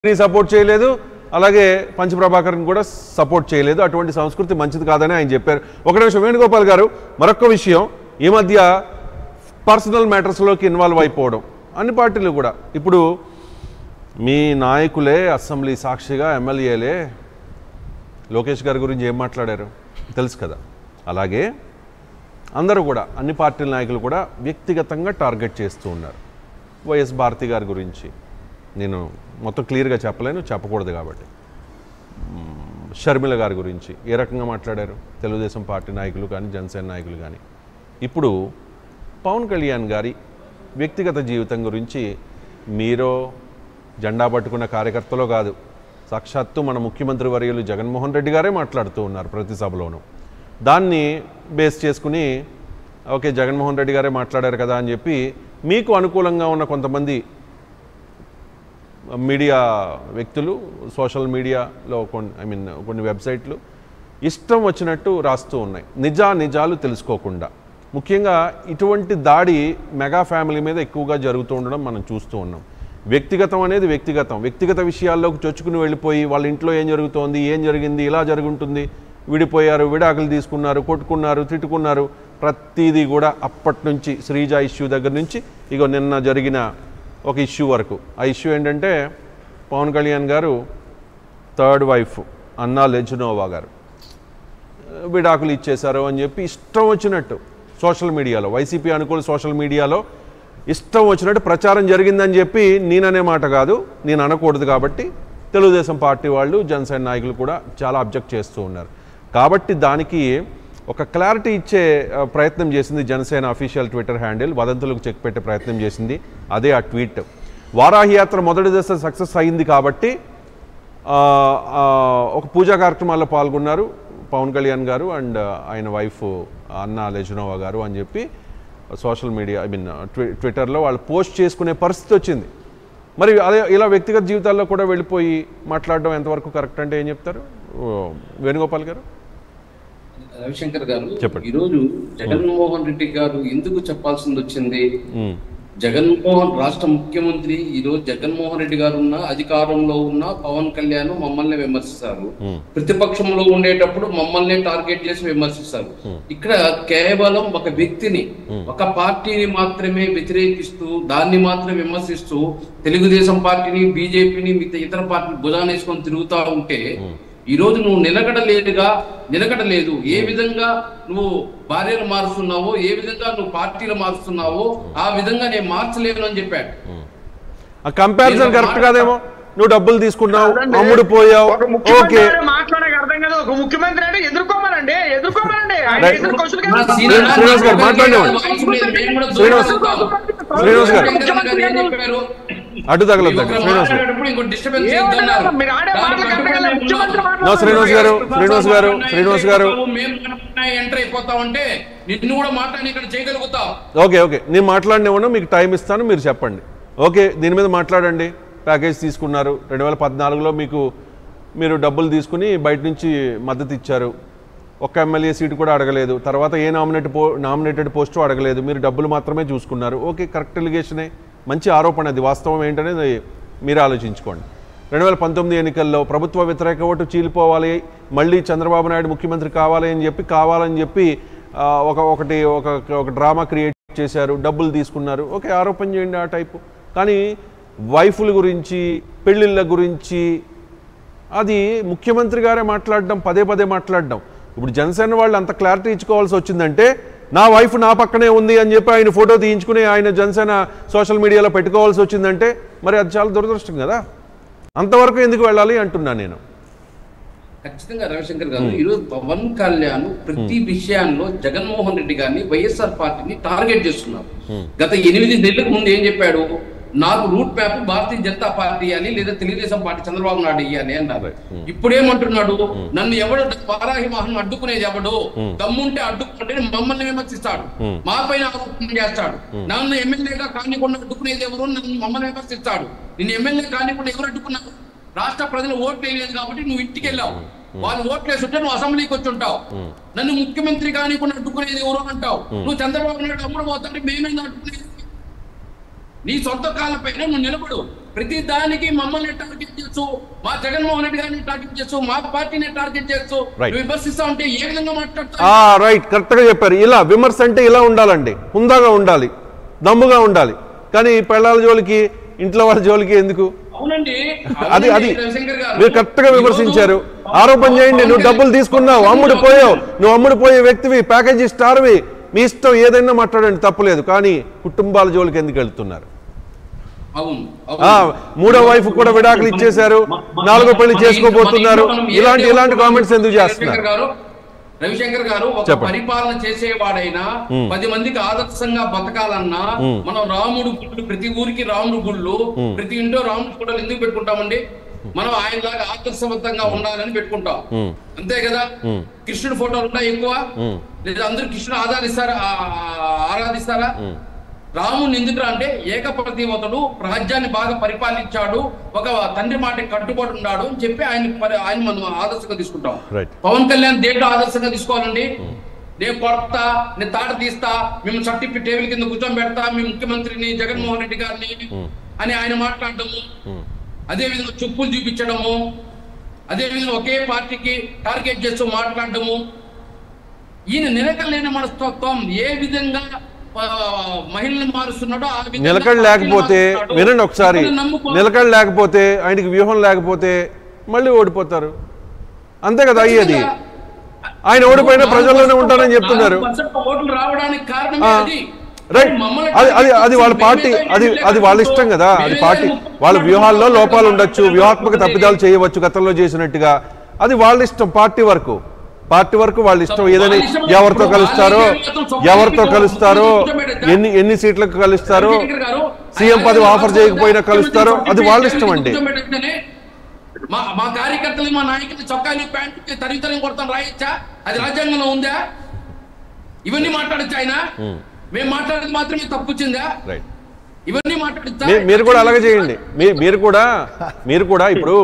Support చేయలేదు, అలాగే పంచప్రభాకర్ని కూడా సపోర్ట్ చేయలేదు. అటువంటి సంస్కృతి మంచిది కాదని ఆయన చెప్పారు. ఒక నిమిషం వేణుగోపాల్ గారు, మరొక విషయం, ఈ మధ్య పర్సనల్ మ్యాటర్స్లోకి ఇన్వాల్వ్ అయిపోవడం అన్ని పార్టీలు కూడా. ఇప్పుడు మీ నాయకులే అసెంబ్లీ సాక్షిగా ఎమ్మెల్యేలే లోకేష్ గారి గురించి ఏం మాట్లాడారు తెలుసు కదా. అలాగే అందరూ కూడా అన్ని పార్టీల నాయకులు కూడా వ్యక్తిగతంగా టార్గెట్ చేస్తూ ఉన్నారు. వైఎస్ భారతి గారి గురించి నేను మొత్తం క్లియర్గా చెప్పలేను, చెప్పకూడదు కాబట్టి. షర్మిల గారి గురించి ఏ రకంగా మాట్లాడారు తెలుగుదేశం పార్టీ నాయకులు కానీ జనసేన నాయకులు కానీ. ఇప్పుడు పవన్ కళ్యాణ్ గారి వ్యక్తిగత జీవితం గురించి మీరో జెండా పట్టుకున్న కార్యకర్తలో కాదు, సాక్షాత్తు మన ముఖ్యమంత్రి వర్యులు జగన్మోహన్ రెడ్డి గారే మాట్లాడుతూ ఉన్నారు ప్రతి సభలోనూ. దాన్ని బేస్ చేసుకుని ఓకే జగన్మోహన్ రెడ్డి గారే మాట్లాడారు కదా అని చెప్పి మీకు అనుకూలంగా ఉన్న కొంతమంది మీడియా వ్యక్తులు సోషల్ మీడియాలో కొన్ని వెబ్సైట్లు ఇష్టం వచ్చినట్టు రాస్తూ ఉన్నాయి, నిజాలు తెలుసుకోకుండా. ముఖ్యంగా ఇటువంటి దాడి మెగా ఫ్యామిలీ మీద ఎక్కువగా జరుగుతూ ఉండడం మనం చూస్తూ ఉన్నాం. వ్యక్తిగతం అనేది వ్యక్తిగత విషయాల్లోకి చొచ్చుకుని వెళ్ళిపోయి వాళ్ళ ఇంట్లో ఏం జరుగుతోంది, ఏం జరిగింది, ఇలా జరుగుతుంది, విడిపోయారు, విడాకులు తీసుకున్నారు, కొట్టుకున్నారు, తిట్టుకున్నారు, ప్రతిదీ కూడా అప్పటి నుంచి శ్రీజ ఇష్యూ దగ్గర నుంచి ఇగో నిన్న జరిగిన ఒక ఇష్యూ వరకు. ఆ ఇష్యూ ఏంటంటే పవన్ కళ్యాణ్ గారు థర్డ్ వైఫ్ అన్నా లెజ్నోవా గారు విడాకులు ఇచ్చేశారు అని చెప్పి ఇష్టం వచ్చినట్టు సోషల్ మీడియాలో, వైసీపీ అనుకూల సోషల్ మీడియాలో ఇష్టం వచ్చినట్టు ప్రచారం జరిగిందని చెప్పి నేననే మాట కాదు, నేను అనకూడదు కాబట్టి తెలుగుదేశం పార్టీ వాళ్ళు జనసేన నాయకులు కూడా చాలా అబ్జెక్ట్ చేస్తూ ఉన్నారు. కాబట్టి దానికి ఒక క్లారిటీ ఇచ్చే ప్రయత్నం చేసింది జనసేన అఫీషియల్ ట్విట్టర్ హ్యాండిల్, వదంతులకు చెక్ పెట్టే ప్రయత్నం చేసింది. అదే ఆ ట్వీట్. వారాహి యాత్ర మొదటి దశ సక్సెస్ అయింది కాబట్టి ఒక పూజా కార్యక్రమాల్లో పాల్గొన్నారు పవన్ కళ్యాణ్ గారు అండ్ ఆయన వైఫ్ అన్నా లెజ్నోవా గారు అని చెప్పి సోషల్ మీడియా ట్విట్టర్లో వాళ్ళు పోస్ట్ చేసుకునే పరిస్థితి వచ్చింది. మరి అదే ఇలా వ్యక్తిగత జీవితాల్లో కూడా వెళ్ళిపోయి మాట్లాడడం ఎంతవరకు కరెక్ట్ అంటే ఏం చెప్తారు వేణుగోపాల్ గారు? రవిశంకర్ గారు, ఈరోజు జగన్మోహన్ రెడ్డి గారు ఎందుకు చెప్పాల్సింది వచ్చింది? రాష్ట్ర ముఖ్యమంత్రి ఈరోజు జగన్మోహన్ రెడ్డి గారు ఉన్న అధికారంలో ఉన్న పవన్ కళ్యాణ్ మమ్మల్ని విమర్శిస్తారు, ప్రతిపక్షంలో ఉండేటప్పుడు మమ్మల్ని టార్గెట్ చేసి విమర్శిస్తారు. ఇక్కడ కేవలం ఒక వ్యక్తిని, ఒక పార్టీని మాత్రమే వ్యతిరేకిస్తూ దాన్ని మాత్రమే విమర్శిస్తూ తెలుగుదేశం పార్టీని, బీజేపీని, మిగతా ఇతర పార్టీని భుజాన్ని వేసుకొని తిరుగుతూ ఉంటే ఈ రోజు నువ్వు నిలకడలేదు. ఏ విధంగా నువ్వు భార్యలు మారుస్తున్నావో, ఏ విధంగా నువ్వు పార్టీలు మారుస్తున్నావో ఆ విధంగా నేను మార్చలేను అని చెప్పాడు. ఆ కంపారిజన్ కరెక్ట్ కాదేమో. నువ్వు డబ్బులు తీసుకున్నావు, అమ్ముడు పోయావు, ఓకే. మాట్లాడక అర్థం కదా, ఒక ముఖ్యమంత్రి అంటే ఎదుర్కోమనండి. శ్రీనివాస్ గారు మాట్లాడేవాడు. శ్రీనివాస్ గారు అటు తగలొద్దండి. శ్రీనివాస్ గారు ఎంటర్ అయిపోతా ఉంటే నిన్ను కూడా మాట్లాడి ఇక్కడ చేయగలుగుతావు. ఓకే నేను మాట్లాడినేమన్నా మీకు టైం ఇస్తాను, మీరు చెప్పండి. ఓకే దీని మీద మాట్లాడండి. ప్యాకేజ్ తీసుకున్నారు 2014లో, మీరు డబ్బులు తీసుకుని బయట నుంచి మద్దతు ఇచ్చారు, ఒక్క ఎమ్మెల్యే సీటు కూడా అడగలేదు, తర్వాత ఏ నామినేటెడ్ పోస్టు అడగలేదు, మీరు డబ్బులు మాత్రమే చూసుకున్నారు. ఓకే కరెక్ట్ ఎలిగేషనే, మంచి ఆరోపణ. అది వాస్తవం ఏంటనేది మీరు ఆలోచించుకోండి. 2019 ఎన్నికల్లో ప్రభుత్వ వ్యతిరేక ఓటు చీలిపోవాలి, మళ్ళీ చంద్రబాబు నాయుడు ముఖ్యమంత్రి కావాలని చెప్పి ఒక డ్రామా క్రియేట్ చేశారు, డబ్బులు తీసుకున్నారు. ఓకే ఆరోపణ చేయండి ఆ టైపు. కానీ వైఫుల గురించి, పెళ్ళిళ్ళ గురించి అది ముఖ్యమంత్రి గారే మాట్లాడడం, పదే మాట్లాడడం. ఇప్పుడు జనసేన వాళ్ళు అంత క్లారిటీ ఇచ్చుకోవాల్సి వచ్చిందంటే నా వైఫ్ నా పక్కనే ఉంది అని చెప్పి ఆయన ఫోటో తీయించుకుని ఆయన జనసేన సోషల్ మీడియాలో పెట్టుకోవాల్సి వచ్చిందంటే మరి అది చాలా దురదృష్టం కదా. అంతవరకు ఎందుకు వెళ్ళాలి అంటున్నా నేను. ఖచ్చితంగా రవిశంకర్ గారు, ఈరోజు పవన్ కళ్యాణ్ ప్రతి విషయాల్లో జగన్మోహన్ రెడ్డి గారిని, వైఎస్ఆర్ పార్టీని టార్గెట్ చేస్తున్నారు. గత 8 నెలలకు ముందు ఏం చెప్పాడు? నాకు route map Bharatiya Janata party అని లేదా తెలుగుదేశం పార్టీ చంద్రబాబు నాయుడు ఇయ్యాలి అన్నారు. ఇప్పుడేమంటున్నాడు? నన్ను ఎవడు వారాహి వాహనం అడ్డుకునేది ఎవడు? దమ్ముంటే అడ్డుకుంటే మమ్మల్ని విమర్శిస్తాడు, మా పైన ఆరోపణ చేస్తాడు. నన్ను ఎమ్మెల్యేగా కానికుండా అడ్డుకునేది ఎవరు? నన్ను మమ్మల్ని విమర్శిస్తాడు. నిన్ను ఎమ్మెల్యే కానికుండా ఎవరు అడ్డుకున్నారు? రాష్ట్ర ప్రజలు ఓట్లు వేయలేదు కాబట్టి నువ్వు ఇంటికి వెళ్ళావు, వాళ్ళు ఓట్లు వేస్తుంటే నువ్వు అసెంబ్లీకి వచ్చి ఉంటావు. నన్ను ముఖ్యమంత్రి కానికుండా అడ్డుకునేది ఎవరు అంటావు. నువ్వు చంద్రబాబు నాయుడు అమ్ముడు పోతుంటే మేమేందా అడ్డుకునేది? నీ సొంత కాళ్ళపైన నువ్వు నిలబడు. ప్రతి దానికి మమ్మల్ని టార్గెట్ చేస్తూ, మా జగన్మోహన్ రెడ్డి గారిని టార్గెట్ చేస్తూ, మా పార్టీని టార్గెట్ చేస్తూ విమర్శిస్తా ఉంటే ఏ విధంగా మాట్లాడతావు? రైట్, కరెక్ట్ గా చెప్పారు. ఇలా విమర్శ అంటే ఇలా ఉండాలండి, హుందాగా ఉండాలి, దమ్ముగా ఉండాలి. కానీ పెళ్ళాల జోలికి, ఇంట్లో వాళ్ళ జోలికి ఎందుకు? అవునండి, అది మీరు కరెక్ట్ గా విమర్శించారు. ఆరోపణ చేయండి, నువ్వు డబ్బులు తీసుకున్నావు, అమ్ముడు పోయావు, నువ్వు అమ్ముడు పోయే వ్యక్తివి, ప్యాకేజీ స్టార్వి, మీ ఇష్టం ఏదైనా మాట్లాడండి, తప్పులేదు. కానీ కుటుంబాల జోలికి ఎందుకు వెళ్తున్నారు? మూడో వైఫ్ కూడా విడాకులు ఇచ్చేశారు, నాలుగో పెళ్లి చేసుకోబోతున్నారు, ఇలాంటి కామెంట్స్ ఎందుకు చేస్తున్నారు? రవిశంకర్ గారు ఒక పరిపాలన చేసేవాడైనా 10 మందికి ఆదర్శంగా బతకాలన్నా మనం రాముడు గుళ్ళు, ప్రతి ఊరికి రాముడు గుళ్ళు, ప్రతి ఇంట్లో రాముడు ఫోటోలు ఎందుకు పెట్టుకుంటామండి? మనం ఆయనలాగా ఆదర్శవంతంగా ఉండాలని పెట్టుకుంటాం, అంతే కదా. కృష్ణుడి ఫోటోలు ఉంటాయి ఎక్కువ, లేదా అందరూ కృష్ణుడు ఆరాధిస్తారా? రాముని ఎందుకు అంటే ఏకప్రతివతుడు, రాజ్యాన్ని బాగా పరిపాలించాడు, ఒక తండ్రి మాట కట్టుబడి ఉన్నాడు అని చెప్పి ఆయన మనం ఆదర్శంగా తీసుకుంటాం. పవన్ కళ్యాణ్ దేంట్లో ఆదర్శంగా తీసుకోవాలండి? నేను కొడతా, నేను తాట తీస్తా, మేము సర్టిఫికెట్ టేబుల్ కింద కూర్చోబెడతా, మీ ముఖ్యమంత్రిని జగన్మోహన్ రెడ్డి గారిని అని ఆయన మాట్లాడటము, అదేవిధంగా చెప్పులు చూపించడము, అదేవిధంగా ఒకే పార్టీకి టార్గెట్ చేస్తూ మాట్లాడటము, ఈయన నిలకలేని మనస్తత్వం ఏ విధంగా మహిళలు మారుస్తున్నాడో ఆ విధంగా. నిలకడ లేకపోతే వినండి ఒకసారి, నిలకడ లేకపోతే, ఆయనకి వ్యూహం లేకపోతే మళ్ళీ ఓడిపోతారు, అంతే కదా అయ్యేది. ఆయన ఓడిపోయిన ప్రజల్లోనే ఉంటారని చెప్తున్నారు. ఓట్లు రావడానికి కారణమే అది. రైట్, అది వాళ్ళ పార్టీ, అది వాళ్ళ ఇష్టం కదా. అది పార్టీ, వాళ్ళ వ్యూహాల్లో లోపాలు ఉండొచ్చు, వ్యూహాత్మక తప్పిదాలు చేయవచ్చు గతంలో చేసినట్టుగా, అది వాళ్ళ ఇష్టం. పార్టీ వరకు వాళ్ళ ఇష్టం. ఏదైనా ఎవరితో కలుస్తారో, ఎన్ని సీట్లకు కలుస్తారో, సీఎం పదవి ఆఫర్ చేయకపోయినా కలుస్తారో, అది వాళ్ళ ఇష్టం అండి. మా కార్యకర్తలు, మా నాయకులు చొక్కాలు ప్యాంటు తరిగి కొడతాం రాయొచ్చా? అది రాజ్యాంగంలో ఉందా? ఇవన్నీ మాట్లాడచ్చు ఆయన? మేము మాట్లాడేది మాత్రమే తప్పు వచ్చిందా? రైట్, ఇవన్నీ మాట్లాడచ్చా? మీరు కూడా అలాగే చేయండి. మీరు కూడా ఇప్పుడు